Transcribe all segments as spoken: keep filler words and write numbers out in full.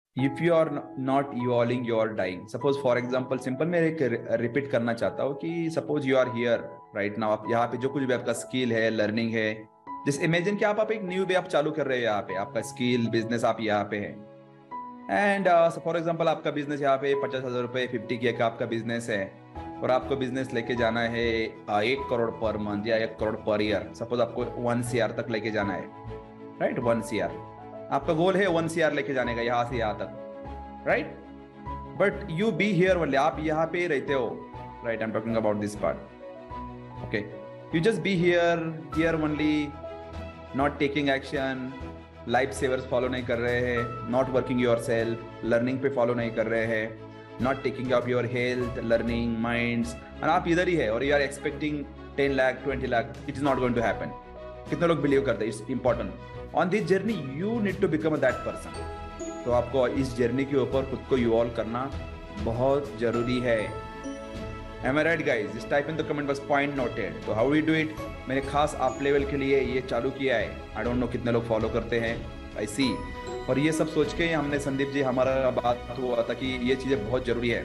If you are not evolving you are dying. Suppose for example simple मैं एक repeat करना चाहता हूँ कि suppose you are here right now, आप यहाँ पे जो कुछ भी आपका स्किल है, लर्निंग है, जैसे इमेजिन कि आप आप एक न्यू वे आप चालू कर रहे हैं, यहाँ पे आपका स्किल बिजनेस आप यहाँ पे है। एंड फॉर एग्जांपल आपका बिजनेस यहाँ पे पचास हजार रुपये फिफ्टी के का आपका बिजनेस है, और आपको बिजनेस लेके जाना है uh, एक करोड़ पर मंथ या एक करोड़ पर ईयर। सपोज आपको वन सी आर तक लेके जाना है, राइट, वन सी आर आपका गोल है, वन सी आर लेके जाने का यहाँ से यहाँ तक, right. But you be here only, आप यहाँ पे रहते हो, right. I am talking about this part, okay. You just be here here only, not taking action, life savers follow नहीं कर रहे हैं, not working your self, learning पे फॉलो नहीं कर रहे हैं, not taking of your health, learning, minds, और आप इधर ही है और you are expecting ten lakh twenty lakh, it is not going to happen. कितने लोग बिलीव करते हैं? It's important on this journey you need to become that person. तो आपको इस जर्नी के ऊपर खुद को इवॉल्व करना बहुत जरूरी है। Am I right guys? Just type in the comment box point noted. तो how we do it? मैंने खास आप लेवल के लिए ये चालू किया है। I don't know कितने लोग फॉलो करते हैं, I see। और ये सब सोच के हमने संदीप जी हमारा बात हुआ था कि ये चीजें बहुत जरूरी है।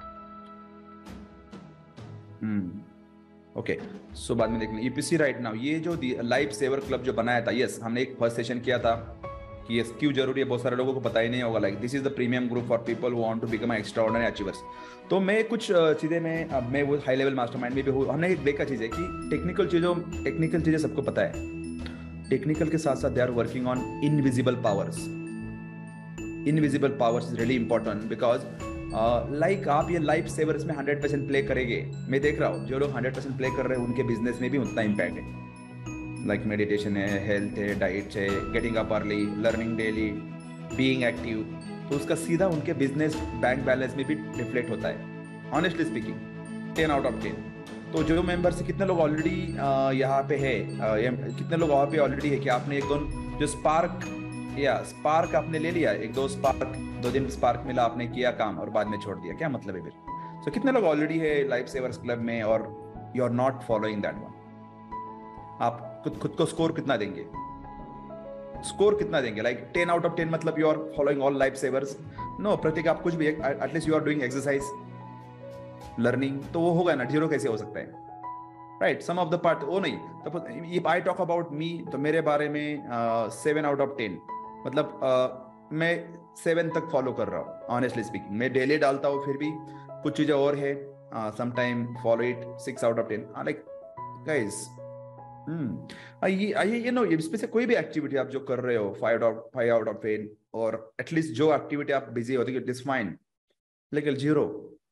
हम्म ओके सो बाद में देख लें। ईपीसी राइट नाउ ये जो लाइफ सेवर क्लब जो बनाया था, यस हमने एक फर्स्ट सेशन किया था कि ये क्यों जरूरी है, बहुत सारे लोगों को पता ही नहीं होगा। Like this is the premium group for people who want to become extraordinary achievers. तो मैं कुछ चीज़ें में अब मैं वो हाई लेवल मास्टरमाइंड में भी हूँ। हमने एक देखा चीज़ है कि टेक्निकल चीज़ों टेक्निकल चीज़ें सबको पता है, टेक्निकल के साथ साथ they are working on invisible powers. Invisible powers is really important because like आप ये लाइफ सेवर्स में हंड्रेड परसेंट प्ले करेंगे। मैं देख रहा हूँ जो लोग हंड्रेड परसेंट प्ले कर रहे हैं उनके बिजनेस में भी उतना इम्पैक्ट है। लाइक मेडिटेशन है, हेल्थ है, डाइट है, getting up early, learning daily, being active, तो उसका सीधा उनके बिजनेस बैंक बैलेंस में भी रिफ्लेक्ट होता है। Honestly speaking ten out of ten. तो जो मेंबर से कितने लोग ऑलरेडी यहाँ पे है, कितने लोग और पे ऑलरेडी है कि आपने एक दो जो स्पार्क या स्पार्क आपने ले लिया, एक दो स्पार्क, दो दिन स्पार्क मिला, आपने किया काम और बाद में छोड़ दिया, क्या मतलब है फिर? सो so, कितने लोग ऑलरेडी है लाइफ सेवर्स क्लब में और you are not following that one? आप खुद खुद को स्कोर कितना देंगे? स्कोर कितना देंगे? Like ten out of ten मतलब you are following all life savers? No Pratik, आप कुछ भी at least you are doing exercise, learning, तो वो होगा ना, जीरो कैसे हो सकता है? Right, some of the part वो नहीं। तो if I talk about me, तो मेरे बारे में सेवन आउट ऑफ टेन, मतलब uh, मैं सेवन तक फॉलो कर रहा हूँ। ऑनेस्टली स्पीकिंग मैं डेली डालता हूँ, फिर भी कुछ चीजें और है, sometime follow it six out of ten. Like guys, hmm ये ये नो इसमें से कोई भी एक्टिविटी आप जो कर रहे हो five out five out of ten, और एटलीस्ट जो एक्टिविटी आप बिजी होती है इट इज फाइन, लेकिन जीरो।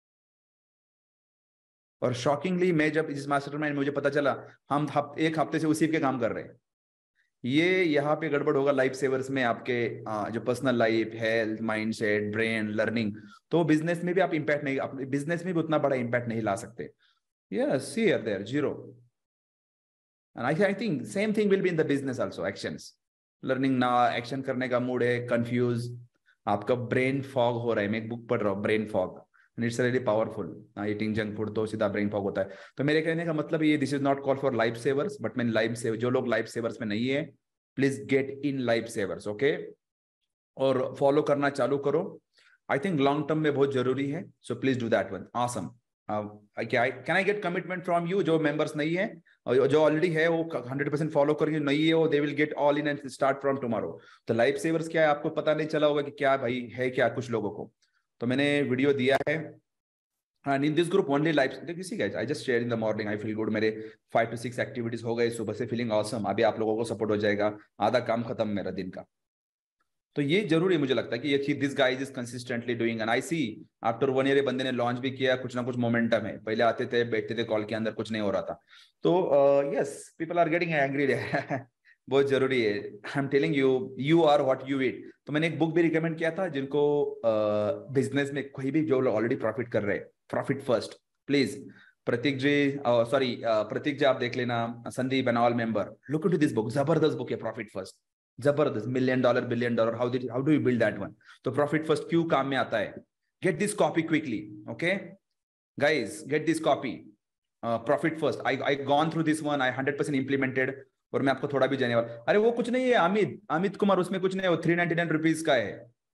और शॉकिंगली मैं जब इस मास्टरमाइंड में मुझे पता चला हम हफ, एक हफ्ते से उसी के काम कर रहे हैं, ये यहाँ पे गड़बड़ होगा लाइफ सेवर्स में आपके आ, जो personal life, health, mindset, brain, learning, तो बिजनेस में भी आप इंपैक्ट नहीं, अपने बिजनेस में भी उतना बड़ा इंपैक्ट नहीं ला सकते। Yes see here there zero. And I, I think same thing will be in the business also, actions, learning ना एक्शन करने का मूड है, कंफ्यूज, आपका ब्रेन फॉग हो रहा है। मैं एक बुक पढ़ रहा हूँ, brain fog, and it's really powerful. Eating junk food तो सीधा ब्रेन फॉग होता है। तो मेरे कहने का मतलब ये, this is not call for life savers, but मैंने लाइफ सेवर, जो लोग लाइफ सेवर्स में नहीं है please get in life savers, okay, और फॉलो करना चालू करो। आई थिंक लॉन्ग टर्म में बहुत जरूरी है, so please do that one. Awesome, can I get commitment from you? जो मेंबर्स नहीं है और जो ऑलरेडी है वो हंड्रेड परसेंट फॉलो करेंगे, नहीं है वो they will get all in and start from tomorrow. तो लाइफ सेवर्स क्या है आपको पता नहीं चला होगा कि क्या भाई है क्या कुछ लोगों को। तो मैंने वीडियो दिया है, and in this group only life, किसी guys I just share in the morning, I feel good, मेरे फाइव टू सिक्स एक्टिविटीज हो गए सुबह से, फीलिंग ऑसम। अभी आप लोगों को सपोर्ट हो जाएगा, आधा काम खत्म मेरा दिन का। तो ये जरूरी मुझे लगता है कि ये this guys is consistently doing, and I see after one year बंदे ने लॉन्च भी किया, कुछ ना कुछ मोमेंटम है। पहले आते थे बैठते थे कॉल के अंदर, कुछ नहीं हो रहा था। तो yes people are getting angry, बहुत जरूरी है। I am telling you, you are what you eat. तो मैंने एक बुक भी रिकमेंड किया था जिनको बिजनेस uh, में कोई भी जो ऑलरेडी प्रॉफिट कर रहे हैं, profit first, please Pratik ji, sorry Pratik ji आप देख लेना, Sandeep and all member, look into this book, जबरदस्त बुक है प्रॉफिट फर्स्ट, जबरदस्त, million dollar, billion dollar, how did how do you build that one. तो प्रॉफिट फर्स्ट क्यों काम में आता है, get this copy quickly, okay guys, get this copy, profit first. I I gone through this one, I hundred percent implemented, और मैं आपको थोड़ा भी जाने वाला। अरे वो कुछ नहीं है अमित, अमित कुमार, उसमें कुछ नहीं है, वो थ्री नाइनटी नाइन रुपीज का है,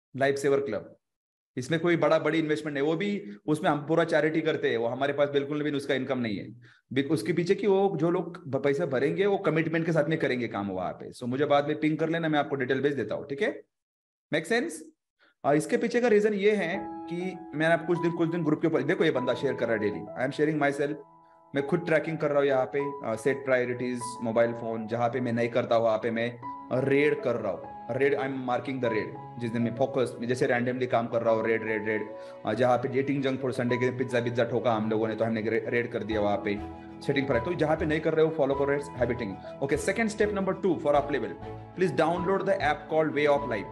लाइफ सेवर क्लब। इसमें कोई बड़ा बड़ी इन्वेस्टमेंट नहीं, वो भी उसमें हम पूरा चैरिटी करते हैं, वो हमारे पास बिल्कुल भी उसका इनकम नहीं है उसके पीछे की, वो जो लोग पैसा भरेंगे वो कमिटमेंट के साथ में करेंगे काम वहां पे। सो मुझे बाद में पिंग कर लेना, मैं आपको डिटेल भेज देता हूँ, ठीक है? Make sense? इसके पीछे का रीजन ये है कि मैंने आप कुछ दिन कुछ दिन ग्रुप के ऊपर देखो, ये बंदा शेयर कर रहा है daily, I am sharing my self, मैं खुद ट्रैकिंग कर रहा हूँ यहाँ पे, सेट प्रायोरिटीज मोबाइल फोन, जहाँ पे मैं नहीं करता हूँ वहाँ पे मैं रेड कर रहा हूँ, red I am marking the red, जिस दिन मैं फोकस जैसे रैंडमली काम कर रहा हूँ, रेड रेड रेड। जहाँ पे डेटिंग जंक फूड संडे के पिज्जा पिज्जा ठोका हम लोगों ने, तो हमने रेड कर दिया वहाँ पे सेटिंग पर। तो जहाँ पे नहीं कर रहे हो फॉलो करो हैबिटिंग। Okay, second step number two for up level, please download the app called way of life,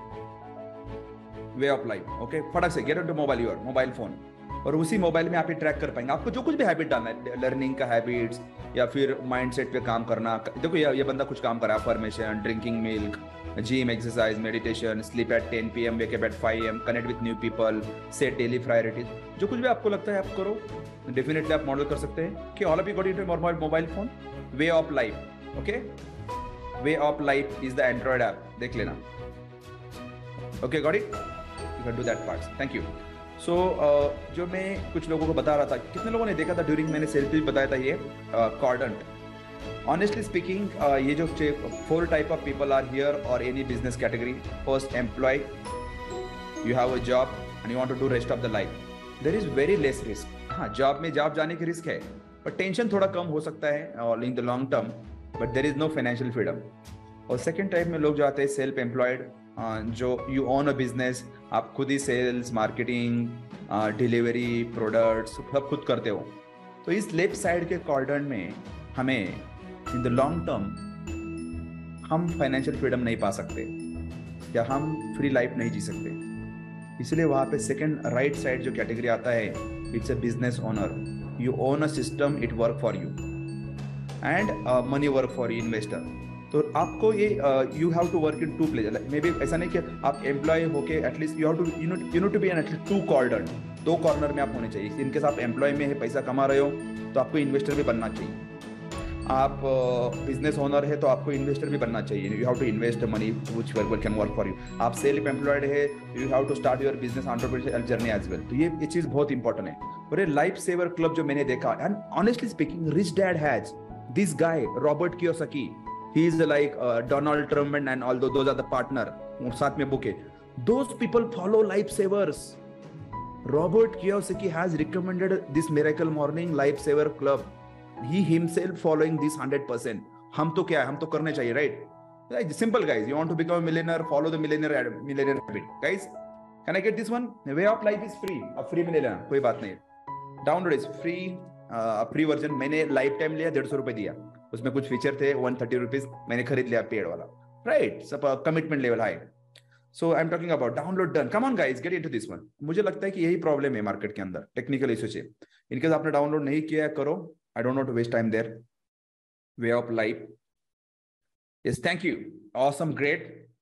way of life. Okay, फटाक से get into mobile, your mobile phone, और उसी मोबाइल में आप ये ट्रैक कर पाएंगे आपको जो कुछ भी हैबिट डालना है, लर्निंग का हैबिट्स या फिर माइंडसेट पे काम करना। देखो ये ये बंदा कुछ काम कर रहा है, affirmation, drinking milk, gym, exercise, meditation, sleep at ten P M, wake up at five A M, connect with new people, set daily priorities. जो कुछ भी आपको लगता है आप करो, डेफिनेटली आप मॉडल कर सकते हैं कि all of you got into mobile mobile phone, way of life. Okay, way of life is the Android app, देख लेना। Okay, got it, you can do that part, thank you. So जो मैं कुछ लोगों को बता रहा था, कितने लोगों ने देखा था ड्यूरिंग, मैंने सेल्फी बताया था ये कॉर्डेंट। ऑनेस्टली स्पीकिंग, ये जो four type of people are here और any business category. First, employ, you have a job and you want to do rest of the life, there is very less risk. हाँ, job में job जाने की risk है, पर tension थोड़ा कम हो सकता है और in the long term, but there is no financial freedom. और सेकेंड टाइप में लोग जो आते हैं सेल्फ एम्प्लॉयड, जो यू ओन अ बिजनेस, आप खुद ही सेल्स, मार्केटिंग, डिलीवरी, प्रोडक्ट्स सब खुद करते हो। तो इस लेफ्ट साइड के क्वाड्रेंट में हमें इन द लॉन्ग टर्म हम फाइनेंशियल फ्रीडम नहीं पा सकते या हम फ्री लाइफ नहीं जी सकते। इसलिए वहाँ पे सेकंड राइट साइड जो कैटेगरी आता है, it's a business owner, you own a system, it work for you and money work for you, investor. तो आपको ये you have to work in two place, maybe ऐसा नहीं कि आप एम्प्लॉय होके at least you have to you know to be an at least two corner, दो corner में आप होने चाहिए। इनकेस आप एम्प्लॉय में है, पैसा कमा रहे हो, तो आपको इन्वेस्टर भी बनना चाहिए। आप बिजनेस ओनर है तो आपको इन्वेस्टर भी बनना चाहिए, you have to invest money which work can work for you. आप सेल्फ एम्प्लॉयड है, you have to start your business entrepreneurship journey as well. तो ये ये चीज बहुत इंपॉर्टेंट है। और ये लाइफ सेवर क्लब जो मैंने देखा, and honestly speaking, rich dad has this guy Robert Kiyosaki, he is like uh, Donald Trump and, and all those, those are the partner, साथ में बुक है। Those people follow life savers. Robert Kiyosaki has recommended this Miracle Morning Life Saver Club. He himself following this one hundred percent. हम तो क्या है, हम तो करने चाहिए, right? Simple guys, you want to become a millionaire, follow the millionaire millionaire habit. Guys, can I get this one? The way of life is free. अब free में ले लेना, कोई बात नहीं। Download is free, free uh, version मैंने lifetime लिया, डेढ़ सौ रुपए दिया, उसमें कुछ फीचर थे, वन थर्टी रुपीज मैंने खरीद लिया पेड वाला, राइट? सब commitment level high. So I am talking about download done. Come on guys, get into this one. मुझे लगता है कि यही प्रॉब्लम है मार्केट के अंदर, टेक्निकल इशू से। इनकेस आपने डाउनलोड नहीं किया है, करो, I don't not to waste time there. Way of life, yes, thank you, awesome, great.